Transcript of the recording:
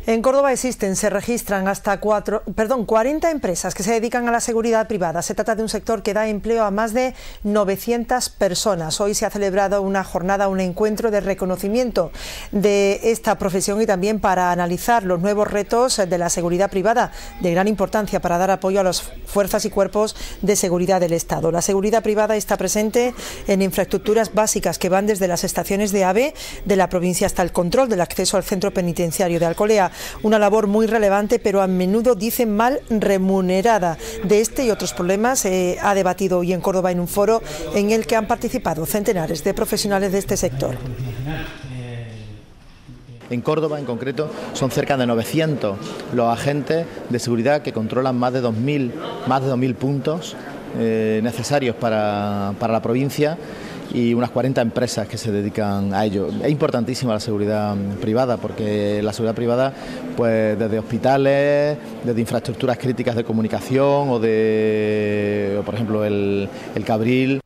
En Córdoba se registran hasta 40 empresas que se dedican a la seguridad privada. Se trata de un sector que da empleo a más de 900 personas. Hoy se ha celebrado una jornada, un encuentro de reconocimiento de esta profesión y también para analizar los nuevos retos de la seguridad privada, de gran importancia para dar apoyo a las fuerzas y cuerpos de seguridad del Estado. La seguridad privada está presente en infraestructuras básicas que van desde las estaciones de AVE de la provincia hasta el control del acceso al centro penitenciario de Alcolea. Una labor muy relevante, pero a menudo dicen mal remunerada. De este y otros problemas se ha debatido hoy en Córdoba en un foro en el que han participado centenares de profesionales de este sector. En Córdoba, en concreto, son cerca de 900 los agentes de seguridad que controlan más de 2.000 puntos necesarios para la provincia, y unas 40 empresas que se dedican a ello. Es importantísima la seguridad privada, porque la seguridad privada, pues desde hospitales, desde infraestructuras críticas de comunicación o por ejemplo el Cabril,